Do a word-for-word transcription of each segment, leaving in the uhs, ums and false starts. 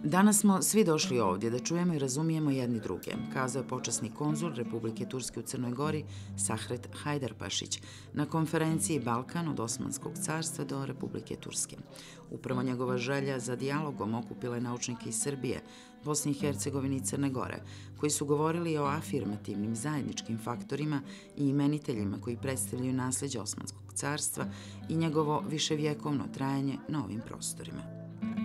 Danas smo svi došli ovdje da čujemo i razumijemo jedni druge, kazao je počasni konzul Republike Turske u Crnoj Gori Sahret Hajdarpašić na konferenciji Balkan od Osmanskog carstva do Republike Turske. Upravo njegova želja za dijalogom okupila je naučnike iz Srbije, Bosne i Hercegovine i Crne Gore, koji su govorili o afirmativnim zajedničkim faktorima i imeniteljima koji predstavljaju nasljeđe Osmanskog carstva i njegovo viševjekovno trajanje na ovim prostorima.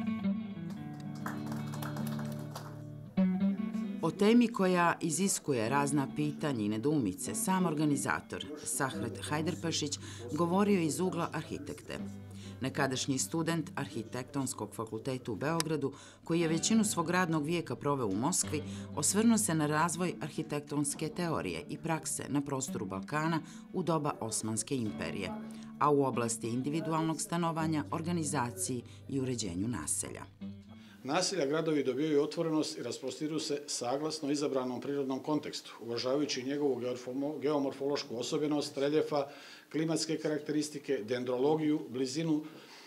O temi koja iziskuje razna pitanja i nedoumice, sam organizator Sahret Hajdarpašić govorio iz ugla arhitekte. Nekadašnji student Arhitektonskog fakulteta u Beogradu, koji je većinu svog radnog vijeka proveo u Moskvi, osvrnuo se na razvoj arhitektonske teorije i prakse na prostoru Balkana u doba Osmanske imperije, a u oblasti individualnog stanovanja, organizaciji i uređenju naselja. Naselja gradovi dobijaju otvorenost i rasprostiruju se saglasno izabranom prirodnom kontekstu, uvažavajući njegovu geomorfološku osobenost, reljefa, klimatske karakteristike, dendrologiju, blizinu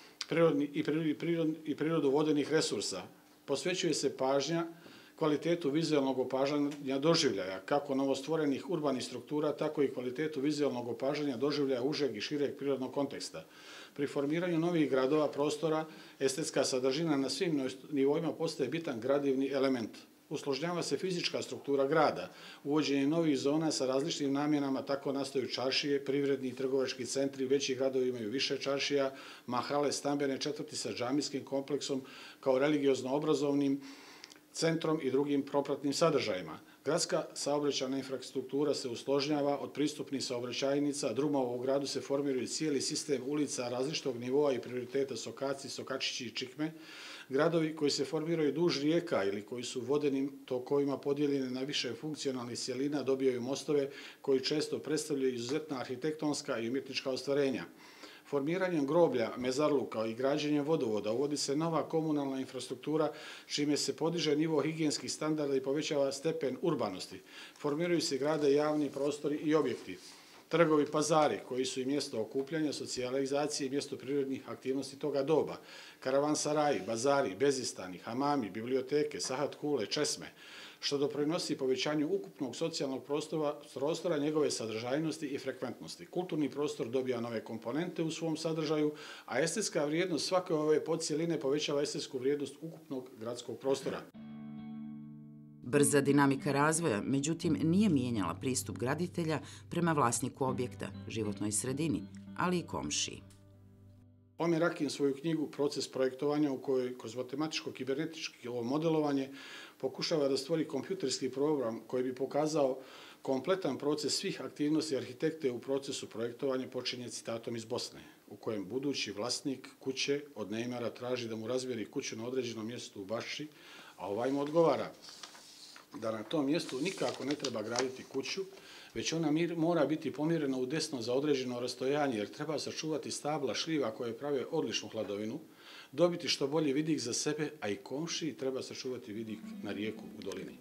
i prirodu vodenih resursa. Posvećuje se pažnja kvalitetu vizualnog opažanja doživljaja, kako novostvorenih urbanih struktura, tako i kvalitetu vizualnog opažanja doživljaja užeg i šireg prirodnog konteksta. Pri formiranju novih gradova, prostora, estetska sadržina na svim nivoima postaje bitan gradivni element. Usložnjava se fizička struktura grada, uvođenje novih zona sa različitim namjenama, tako nastaju čaršije, privredni i trgovački centri, veći gradovi imaju više čaršija, mahale, stambene četvrti sa džamijskim kompleksom kao religiozno-obrazovnim centrom i drugim propratnim sadržajima. Gradska saobraćajna infrastruktura se usložnjava od pristupnih saobraćajnica, drumova u gradu se formiraju cijeli sistem ulica različitog nivoa i prioriteta Sokaci, Sokačići i Čikme. Gradovi koji se formiraju duž rijeka ili koji su vodenim tokovima podijeljeni na više funkcionalnih cjelina dobijaju mostove koji često predstavljaju izuzetna arhitektonska i umjetnička ostvarenja. Formiranjem groblja, mezarluka i građenjem vodovoda uvodi se nova komunalna infrastruktura, čime se podiže nivo higijenskih standarda i povećava stepen urbanosti. Formiraju se grade javni prostori i objekti. Trgovi, pazari, koji su i mjesto okupljanja, socijalizacije i mjesto prirodnih aktivnosti toga doba. Karavansaraji, bazari, bezistani, hamami, biblioteke, sahat kule, česme, što doprinosi povećanju ukupnog socijalnog prostora, njegove sadržajnosti i frekventnosti. Kulturni prostor dobija nove komponente u svom sadržaju, a estetska vrijednost svake ove podcijeline povećava estetsku vrijednost ukupnog gradskog prostora. Brza dinamika razvoja, međutim, nije mijenjala pristup graditelja prema vlasniku objekta, životnoj sredini, ali i komšiji. Omir Akin svoju knjigu Proces projektovanja, u kojoj kroz matematičko-kibernetičko modelovanje pokušava da stvori kompjuterski program koji bi pokazao kompletan proces svih aktivnosti arhitekte u procesu projektovanja, počinje citatom iz Bosne, u kojem budući vlasnik kuće od neimara traži da mu razvijeri kuću na određenom mjestu u bašči, a ovaj mu odgovara da na tom mjestu nikako ne treba graditi kuću, već ona mora biti pomjerena u desno za određeno rastojanje, jer treba sačuvati stabla šljiva koje prave odličnu hladovinu, dobiti što bolji vidik za sebe, a i komšiji treba sačuvati vidik na rijeku u dolini.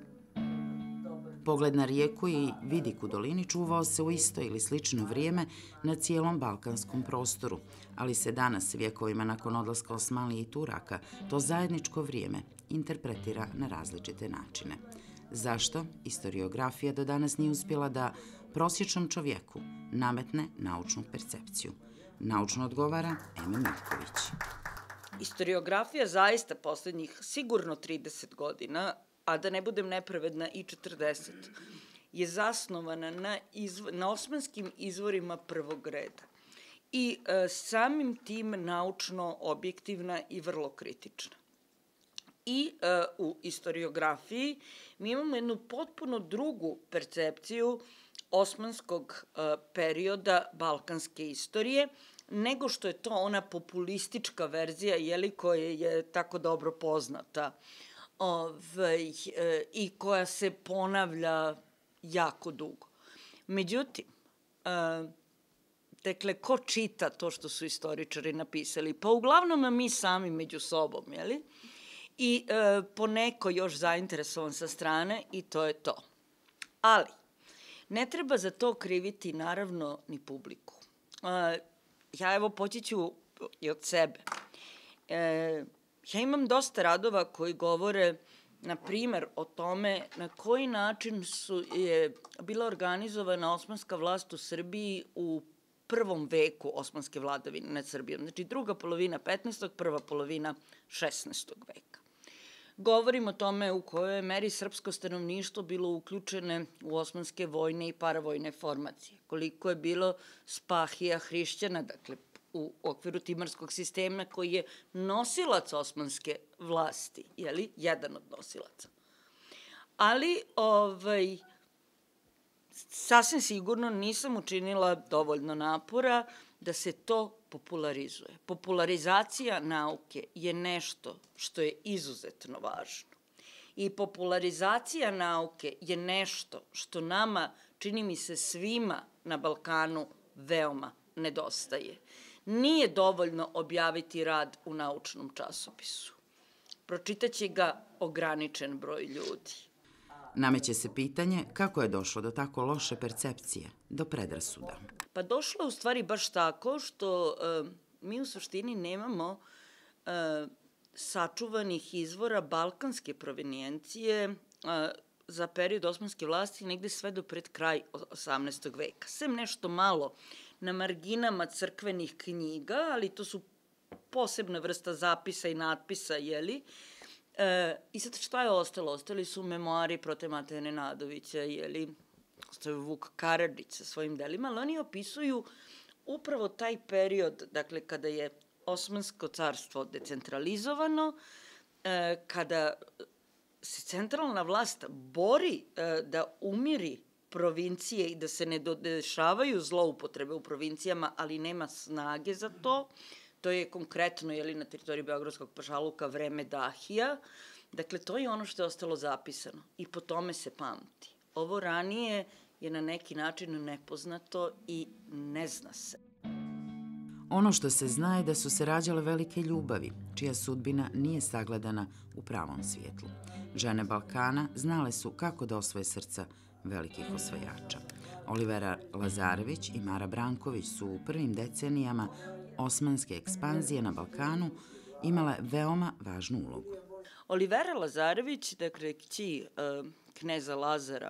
Pogled na rijeku i vidik u dolini čuvao se u isto ili slično vrijeme na cijelom balkanskom prostoru, ali se danas, vjekovima nakon odlaska Osmanlije i Turaka, to zajedničko vrijeme interpretira na različite načine. Zašto historiografija do danas nije uspjela da prosječnom čovjeku nametne naučnu percepciju? Naučno odgovara Ema Mirković. Historiografija zaista posljednjih sigurno trideset godina, a da ne budem nepravedna i četrdeset, je zasnovana na, izv... na osmanskim izvorima prvog reda. I e, samim tim naučno objektivna i vrlo kritična. I e, u historiografiji mi imamo jednu potpuno drugu percepciju osmanskog e, perioda balkanske istorije, nego što je to ona populistička verzija, jeli, koja je tako dobro poznata ovaj, e, i koja se ponavlja jako dugo. Međutim, e, dakle, ko čita to što su istoričari napisali? Pa uglavnom mi sami među sobom, jeli? I e, poneko još zainteresovan sa strane i to je to. Ali, ne treba za to kriviti naravno ni publiku. E, ja evo poći ću i od sebe. E, ja imam dosta radova koji govore, na primer, o tome na koji način su, je bila organizovana osmanska vlast u Srbiji u prvom veku osmanske vladavine nad Srbijom. Znači, druga polovina petnaestog. prva polovina šesnaestog veka. Govorim o tome u kojoj meri srpsko stanovništvo bilo uključene u osmanske vojne i paravojne formacije. Koliko je bilo spahija hrišćana, dakle, u okviru timarskog sistema koji je nosilac osmanske vlasti, jeli, jedan od nosilaca. Ali, ovaj, sasvim sigurno nisam učinila dovoljno napora da se to popularizuje. Popularizacija nauke je nešto što je izuzetno važno. I popularizacija nauke je nešto što nama, čini mi se svima na Balkanu, veoma nedostaje. Nije dovoljno objaviti rad u naučnom časopisu. Pročitaće ga ograničen broj ljudi. Nameće se pitanje kako je došlo do tako loše percepcije, do predrasuda. Pa došlo je u stvari baš tako što e, mi u suštini nemamo e, sačuvanih izvora balkanske provenijencije e, za period osmanske vlasti negde sve do pred kraj osamnaestog veka. Sem nešto malo na marginama crkvenih knjiga, ali to su posebna vrsta zapisa i natpisa, jeli? E, I sad šta je ostalo? Ostali su memoari prote Mateje Nenadovića, jeli? Ostao je Vuk Karadžić sa svojim delima, ali oni opisuju upravo taj period, dakle, kada je Osmansko carstvo decentralizovano, e, kada se centralna vlast bori e, da umiri provincije i da se ne dešavaju zloupotrebe u provincijama, ali nema snage za to. To je konkretno, jeli, na teritoriji Beogradskog pašaluka vreme Dahija. Dakle, to je ono što je ostalo zapisano i po tome se pamti. Ovo ranije je na neki način nepoznato i ne zna se. Ono što se zna je da su se rađale velike ljubavi, čija sudbina nije sagledana u pravom svijetlu. Žene Balkana znale su kako da osvoje srca velikih osvajača. Olivera Lazarević i Mara Branković su u prvim decenijama osmanske ekspanzije na Balkanu imale veoma važnu ulogu. Olivera Lazarević, dakle, kći e, kneza Lazara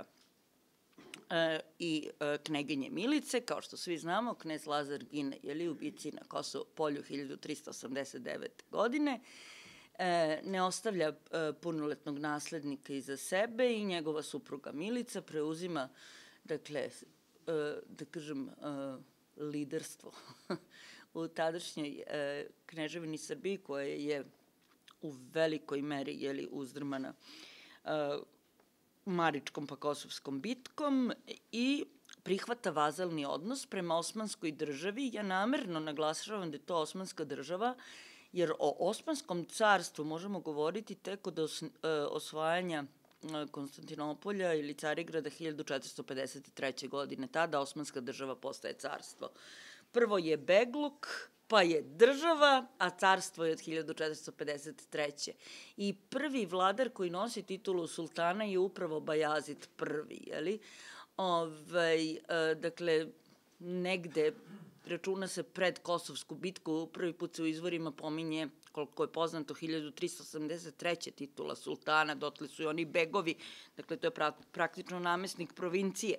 e, i e, kneginje Milice, kao što svi znamo, knez Lazar gine, jeli, u bici na Kosovo polju hiljadu trista osamdeset devete. godine, e, ne ostavlja e, punoletnog naslednika iza sebe i njegova supruga Milica preuzima, dakle, e, da kažem, e, liderstvo u tadašnjoj e, kneževini Srbiji, koja je u velikoj meri, jeli, uzdrmana e, Maričkom pa Kosovskom bitkom i prihvata vazalni odnos prema osmanskoj državi. Ja namerno naglašavam da je to osmanska država, jer o osmanskom carstvu možemo govoriti tek od os, e, osvajanja Konstantinopolja ili Carigrada hiljadu četiristo pedeset treće. godine. Tada osmanska država postaje carstvo. Prvo je Begluk, pa je država, a carstvo je od hiljadu četiristo pedeset treće. I prvi vladar koji nosi titulu sultana je upravo Bajazid prvi, jeli? Ove, e, dakle, negde računa se pred Kosovsku bitku, prvi put se u izvorima pominje, koliko je poznato, hiljadu trista osamdeset treće. titula sultana, dotle su i oni begovi, dakle, to je pra praktično namestnik provincije.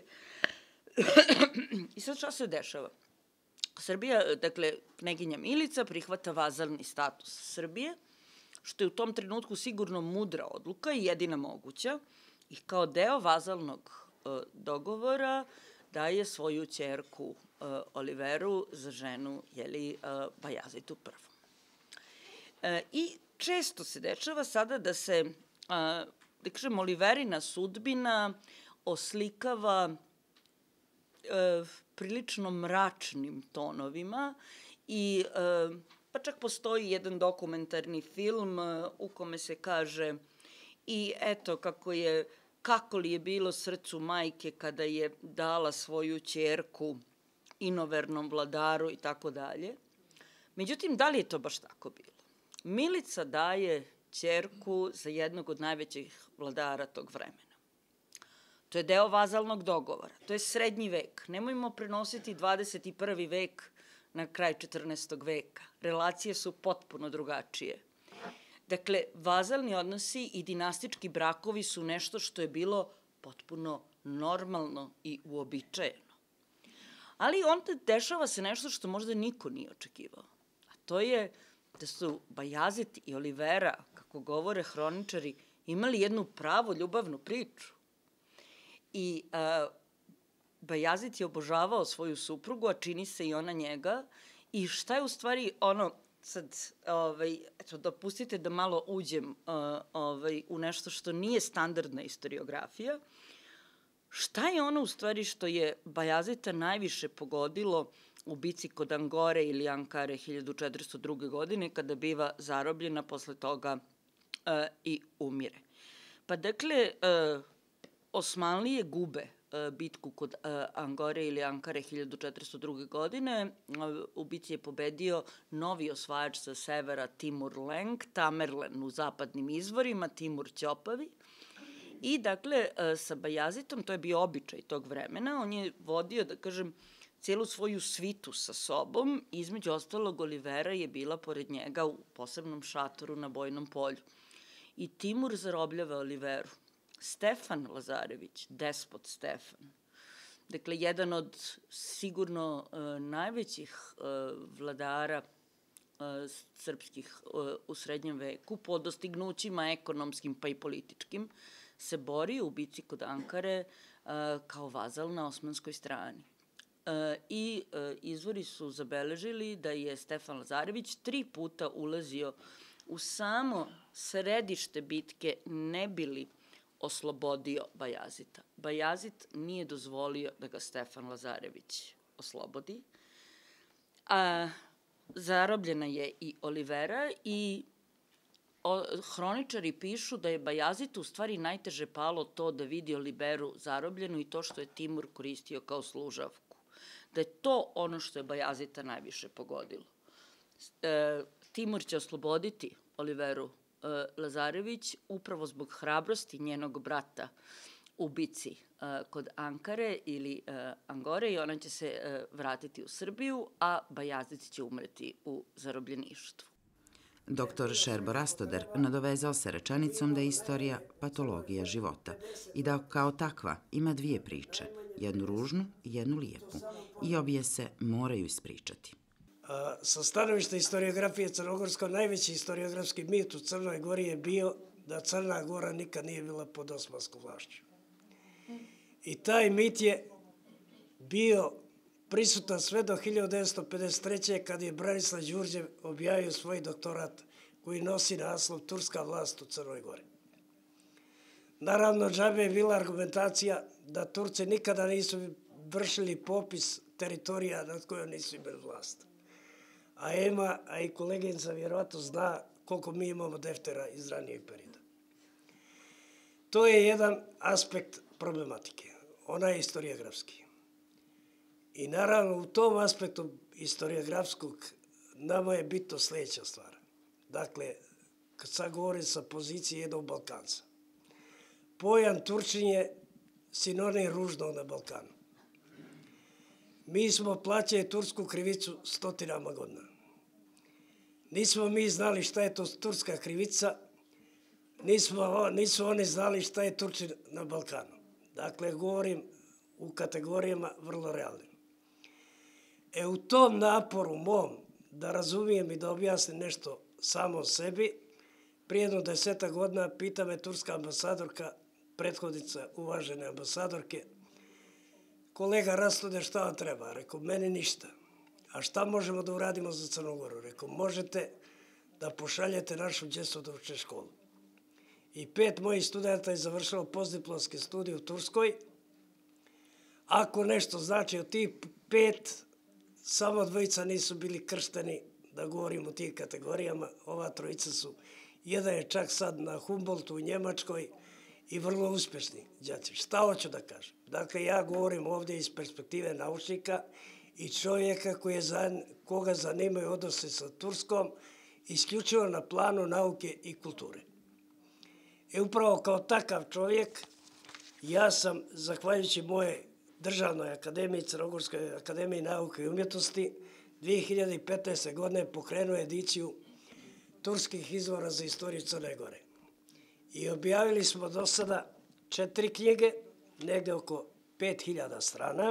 I sad šta se dešava? Srbija, dakle, kneginja Milica prihvata vazalni status Srbije, što je u tom trenutku sigurno mudra odluka i jedina moguća, i kao deo vazalnog e, dogovora daje svoju ćerku e, Oliveru za ženu, jeli, e, Bajazitu prvom. E, I često se dešava sada da se, e, da kažem, Oliverina sudbina oslikava e, prilično mračnim tonovima i e, pa čak postoji jedan dokumentarni film e, u kome se kaže i eto kako je, kako li je bilo srcu majke kada je dala svoju ćerku inovernom vladaru i tako dalje. Međutim, da li je to baš tako bilo? Milica daje ćerku za jednog od najvećih vladara tog vremena. To je deo vazalnog dogovora. To je srednji vek. Nemojmo prenositi dvadeset i prvi vek na kraj četrnaestog veka. Relacije su potpuno drugačije. Dakle, vazalni odnosi i dinastički brakovi su nešto što je bilo potpuno normalno i uobičajeno. Ali onda dešava se nešto što možda niko nije očekivao. A to je da su Bajazit i Olivera, kako govore hroničari, imali jednu pravu ljubavnu priču. I a, Bajazit je obožavao svoju suprugu, a čini se i ona njega. I šta je u stvari ono, sad, ovaj, eto, dopustite da malo uđem uh, ovaj, u nešto što nije standardna istoriografija. Šta je ono u stvari što je Bajazita najviše pogodilo u bici kod Angore ili Ankare hiljadu četiristo druge. godine, kada biva zarobljena, posle toga uh, i umire? Pa dakle, uh, Osmanlije gube uh, bitku kod uh, Angore ili Ankare hiljadu četiristo druge. godine. Uh, u bici je pobedio novi osvajač sa severa Timur Lenk, Tamerlan u zapadnim izvorima, Timur Ćopavi. I dakle, sa Bajazitom, to je bio običaj tog vremena, on je vodio, da kažem, cijelu svoju svitu sa sobom, između ostalog Olivera je bila pored njega u posebnom šatoru na Bojnom polju. I Timur zarobljava Oliveru. Stefan Lazarević, despot Stefan, dakle, jedan od sigurno uh, najvećih uh, vladara uh, srpskih uh, u srednjem veku, po dostignućima ekonomskim pa i političkim, se bori u bici kod Ankare uh, kao vazal na osmanskoj strani. Uh, I uh, izvori su zabeležili da je Stefan Lazarević tri puta ulazio u samo središte bitke, ne bili oslobodio Bajazita. Bajazit nije dozvolio da ga Stefan Lazarević oslobodi. A, zarobljena je i Olivera i o, hroničari pišu da je Bajazitu u stvari najteže palo to da vidi Oliveru zarobljenu i to što je Timur koristio kao služavku. Da je to ono što je Bajazita najviše pogodilo. E, Timur će osloboditi Oliveru Lazarević upravo zbog hrabrosti njenog brata u bici uh, kod Ankare ili uh, Angore i ona će se uh, vratiti u Srbiju, a Bajazit će umreti u zarobljeništvu. Doktor Šerbo Rastoder nadovezao se rečenicom da je istorija patologija života i da kao takva ima dvije priče, jednu ružnu i jednu lijepu, i obje se moraju ispričati. Sa stanovišta historiografije crnogorsko, najveći historiografski mit u Crnoj Gori je bio da Crna Gora nikad nije bila pod osmanskom vlašću. I taj mit je bio prisutan sve do hiljadu devetsto pedeset treće. kad je Branislav Đurđev objavio svoj doktorat koji nosi naslov Turska vlast u Crnoj Gori. Naravno, džabe je bila argumentacija da Turci nikada nisu vršili popis teritorija nad kojom nisu imali vlast. A Ema, a i koleginica vjerovatno zna koliko mi imamo deftera iz ranijeg perioda. To je jedan aspekt problematike. Ona je historiografski. I naravno u tom aspektu historiografskog nama je bitno sljedeća stvar. Dakle, kad sad govorim sa pozicije jednog Balkanca, pojam Turčin je sinonim ružnog na Balkanu. Mi smo plaćali tursku krivicu stotinama godina. Nismo mi znali šta je to turska krivica, nismo, nisu oni znali šta je Turčin na Balkanu. Dakle, govorim u kategorijama vrlo realnim. E u tom naporu mom da razumijem i da objasnim nešto samo o sebi, prije jedno deseta godina pita me turska ambasadorka, prethodnica uvažene ambasadorke, kolega Rastoder, šta vam treba? Rekao, meni ništa. A šta možemo da uradimo za Crnogoru? Rekao, možete da pošaljete našu djecu da uče školu. I pet mojih studenta je završilo postdiplomske studije u Turskoj. Ako nešto znači od tih pet, samo dvojica nisu bili kršteni, da govorim o tih kategorijama. Ova trojica su, jedan je čak sad na Humboldtu u Njemačkoj i vrlo uspješni đaci. Šta hoću da kažem? Dakle, ja govorim ovdje iz perspektive naučnika i čovjeka koji je za, koga zanimaju odnose sa Turskom, isključivo na planu nauke i kulture. I upravo kao takav čovjek, ja sam, zahvaljujući moje državnoj akademiji, Crnogorskoj akademiji nauke i umjetnosti, dvije hiljade petnaeste. godine pokrenuo ediciju turskih izvora za istoriju Crne Gore. I objavili smo do sada četiri knjige, negde oko pet hiljada strana.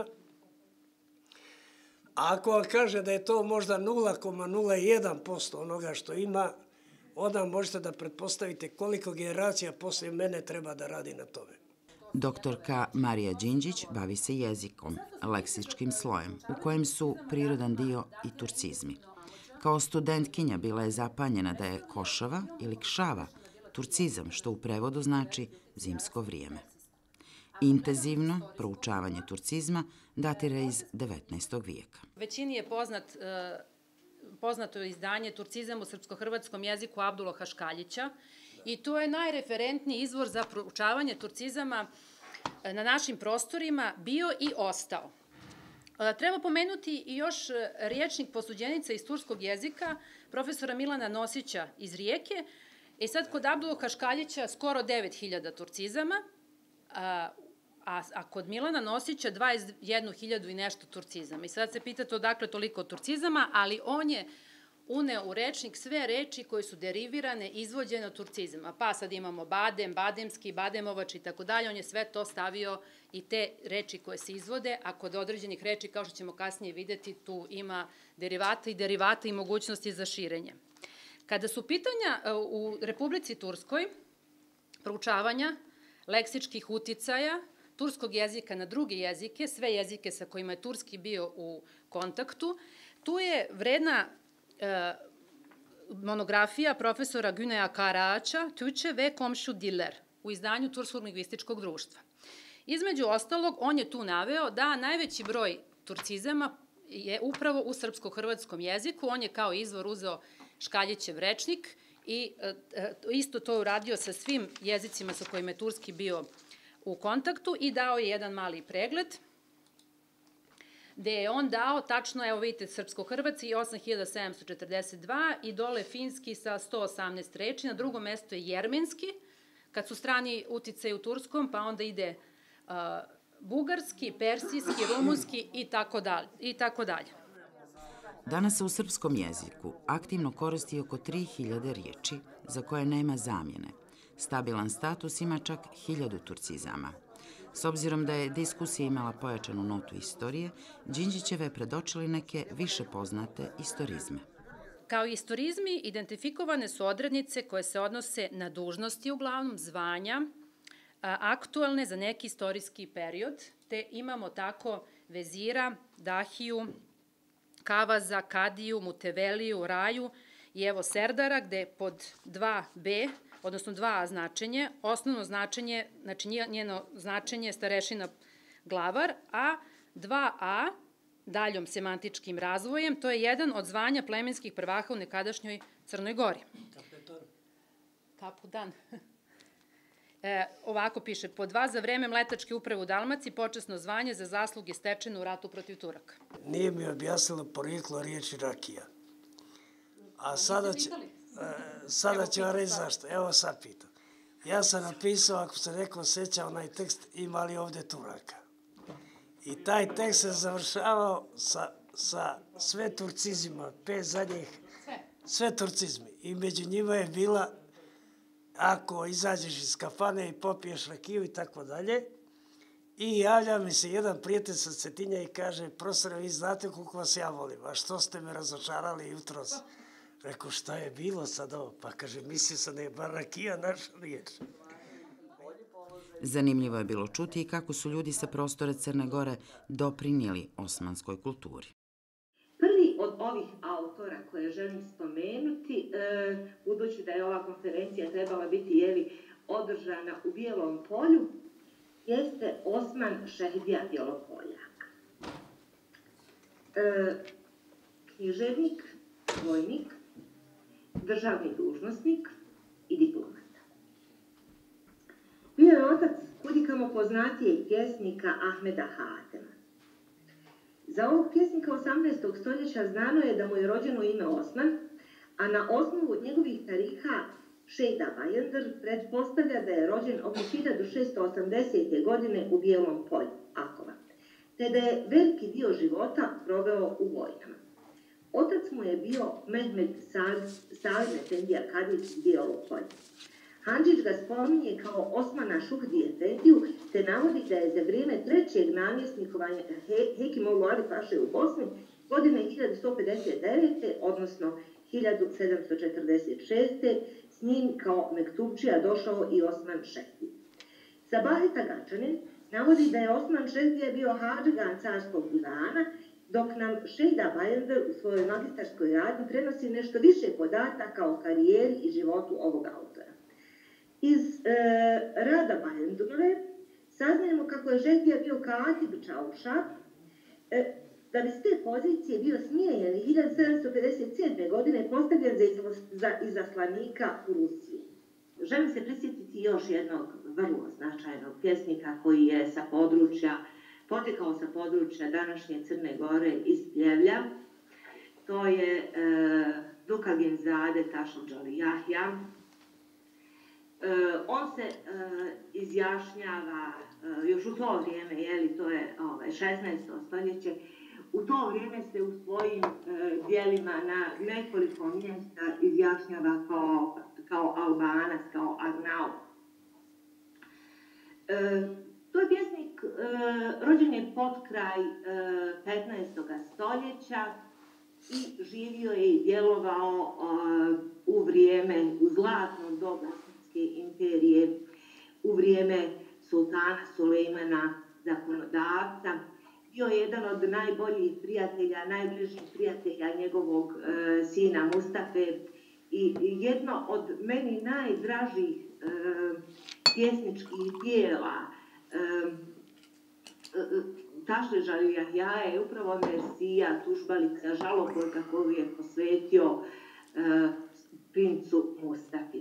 A ako vam kaže da je to možda nula zarez nula jedan posto onoga što ima, onda možete da pretpostavite koliko generacija posle mene treba da radi na tome. Doktorka Marija Đinđić bavi se jezikom, leksičkim slojem, u kojem su prirodan dio i turcizmi. Kao studentkinja bila je zapanjena da je košava ili kšava turcizam, što u prevodu znači zimsko vrijeme. Intenzivno proučavanje turcizma datira iz devetnaestog vijeka. Većini je poznat, poznato izdanje Turcizam u srpsko-hrvatskom jeziku Abdula Haškaljića i to je najreferentniji izvor za proučavanje turcizama na našim prostorima bio i ostao. Treba pomenuti i još riječnik posuđenica iz turskog jezika, profesora Milana Nosića iz Rijeke. I sad kod Abdula Haškaljića skoro devet hiljada turcizama, a, a kod Milana Nosića dvadeset jednu hiljadu i nešto turcizama. I sad se pitate odakle toliko turcizama, ali on je uneo u rečnik sve reči koje su derivirane, izvođene od turcizama. Pa sad imamo badem, bademski, bademovač i tako dalje. On je sve to stavio i te reči koje se izvode, a kod određenih reči, kao što ćemo kasnije videti, tu ima derivata i derivata i mogućnosti za širenje. Kada su pitanja u Republici Turskoj proučavanja leksičkih uticaja turskog jezika na druge jezike, sve jezike sa kojima je turski bio u kontaktu, tu je vredna e, monografija profesora Güneya Karaağaç'a Türkçe ve komşu diller u izdanju Turskog lingvističkog društva. Između ostalog, on je tu naveo da najveći broj turcizama je upravo u srpsko-hrvatskom jeziku. On je kao izvor uzeo Škaljićev rečnik i isto to uradio sa svim jezicima sa kojima je turski bio u kontaktu i dao je jedan mali pregled gde je on dao tačno, evo vidite, srpsko-hrvatski osam hiljada sedamsto četrdeset dva i dole finski sa sto osamnaest reči, na drugom mestu je jermenski, kad su strani uticaji u turskom, pa onda ide uh, bugarski, persijski, rumunski i tako dalje. I tako dalje. Danas se u srpskom jeziku aktivno koristi oko tri hiljade riječi za koje nema zamjene. Stabilan status ima čak hiljadu turcizama. S obzirom da je diskusija imala pojačanu notu istorije, Đinđićeve je predočili neke više poznate istorizme. Kao istorizmi identifikovane su odrednice koje se odnose na dužnosti, uglavnom zvanja, aktualne za neki istorijski period, te imamo tako vezira, dahiju, kavaza, kadiju, muteveliju, raju i evo serdara, gde pod dva be, odnosno dva a značenje, osnovno značenje, znači njeno značenje je starešina glavar, a dva a daljom semantičkim razvojem, to je jedan od zvanja plemenskih prvaha u nekadašnjoj Crnoj Gori. Kapetan. Kapudan. E, ovako piše, po dva za vreme mletačke uprave u Dalmaciji, počasno zvanje za zasluge stečene u ratu protiv Turaka. Nije mi objasnilo porijeklo riječi rakija. A sada će, e, sada ću vam reći zašto. Evo sad pitam. Ja sam napisao, ako se neko seća onaj tekst, ima li ovde Turaka? I taj tekst se završavao sa, sa sve turcizima, pet zadnjih, sve. sve turcizmi. I među njima je bila, ako izađeš iz kafane i popiješ rakiju i tako dalje, i javlja mi se jedan prijatelj sa Cetinja i kaže, profesore, vi znate koliko vas ja volim, a što ste me razočarali jutros? Rekao, šta je bilo sad ovo? Pa kaže, mislio sam da je bar rakija naša riječ. Zanimljivo je bilo čuti i kako su ljudi sa prostora Crne Gore doprinijeli osmanskoj kulturi. Prvi od ovih autora koje želim spomenuti, e, budući da je ova konferencija trebala biti jeli, održana u Bijelom polju, jeste Osman Šehdija Bjelopoljak. E, književnik, vojnik, državni dužnosnik i diplomata. Bio je otac kudikamo poznatijeg pjesnika Ahmeda Hatema. Za ovog pjesnika osamnaestog stoljeća znano je da mu je rođeno ime Osman, a na osnovu njegovih tariha Šejda Bajender pretpostavlja da je rođen oko hiljadu šesto osamdesete. godine u Bijelom polju, Akova, te da je veliki dio života proveo u vojnama. Otac mu je je bio Mehmed Salim Efendija Kadić Bijelo polje. Handžić ga spominje kao Osmana Šuhdi Efendiju, te navodi da je za vrijeme trećeg namjesnikovanja Hekimoglu Ali Paše u Bosni godine hiljadu sto pedeset devete. odnosno hiljadu sedamsto četrdeset šeste. s njim kao mektupčija došao i Osman Šehdi. Sabahi Tagačanin navodi da je Osman Šehdija bio hadžigan carskog divana, dok nam Šejda Bajender u svojoj magistarskoj radnji prenosi nešto više podataka o karijeri i životu ovog autora. Iz e, rada Bajendurove saznajemo kako je Šehdija bio katib Čauša, e, da bi s te pozicije bio smijenjen i hiljadu sedamsto pedeset sedme. godine postavljen za, izla, za izaslanika u Rusiju. Želim se prisjetiti još jednog vrlo značajnog pjesnika koji je sa područja, potekao sa područja današnje Crne Gore iz Pljevlja. To je e, Dukagin Zade Tašudžali Jahja. E, on se e, izjašnjava e, još u to vrijeme, jeli, to je ovaj, šesnaesto stoljeće, u to vrijeme se u svojim e, dijelima na nekoliko mjesta izjašnjava kao, kao Albanac, kao Arnau. E, to je pjesnik, e, rođen je pod kraj e, petnaestog stoljeća i živio je i djelovao e, u vrijeme, u zlatnom dobu Osmanske imperije, u vrijeme sultana Sulejmana zakonodavca. Bio je jedan od najboljih prijatelja, najbližih prijatelja njegovog e, sina Mustafe i jedno od meni najdražih e, pjesničkih dijela e, e, Tašudžali Jahja je upravo Mersija, tužbalica, žalopojka koju je posvetio e, princu Mustafi.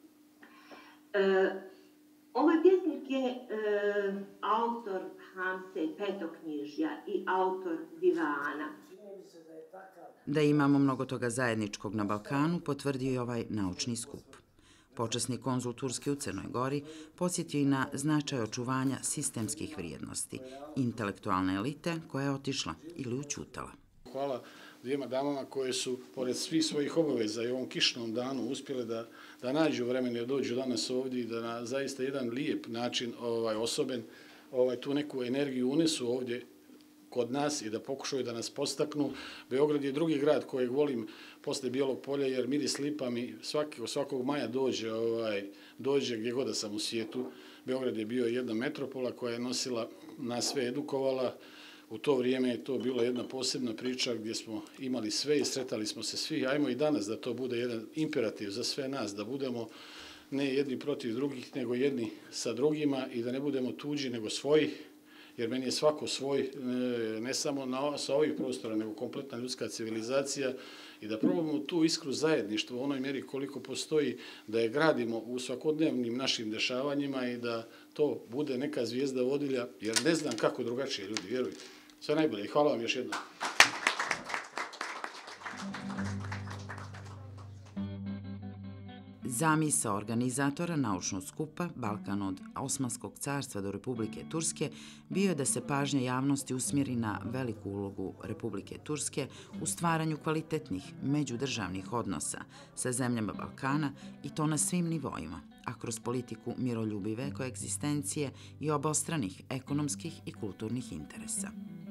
E, Ovaj pjesnik je e, autor Hamse petoknjižja i autor divana. Da imamo mnogo toga zajedničkog na Balkanu, potvrdio je ovaj naučni skup. Počasni konzul Turske u Crnoj Gori podsjetio i na značaj očuvanja sistemskih vrijednosti, intelektualne elite koja je otišla ili učutala. Hvala dvijema damama koje su, pored svih svojih obaveza i ovom kišnom danu, uspjele da, da nađu vremena, da dođu danas ovdje i da na zaista jedan lijep način ovaj, osoben ovaj, tu neku energiju unesu ovdje kod nas i da pokušaju da nas postaknu. Beograd je drugi grad kojeg volim posle Bijelog polja, jer miris lipa mi svaki, svakog maja dođe, ovaj, dođe gdje god da sam u svijetu. Beograd je bio jedna metropola koja je nosila, nas sve edukovala. U to vrijeme je to bila jedna posebna priča gdje smo imali sve i sretali smo se svi. Ajmo i danas da to bude jedan imperativ za sve nas, da budemo ne jedni protiv drugih, nego jedni sa drugima i da ne budemo tuđi, nego svoji, jer meni je svako svoj, ne samo na, sa ovih prostora, nego kompletna ljudska civilizacija i da probamo tu iskru zajedništva u onoj mjeri koliko postoji, da je gradimo u svakodnevnim našim dešavanjima i da to bude neka zvijezda vodilja, jer ne znam kako drugačije ljudi, vjerujte. Sve najbolje i hvala vam još jednom. Zamisao organizatora naučnog skupa Balkan od Osmanskog carstva do Republike Turske bio je da se pažnja javnosti usmjeri na veliku ulogu Republike Turske u stvaranju kvalitetnih međudržavnih odnosa sa zemljama Balkana i to na svim nivoima, a kroz politiku miroljubive koegzistencije i obostranih ekonomskih i kulturnih interesa.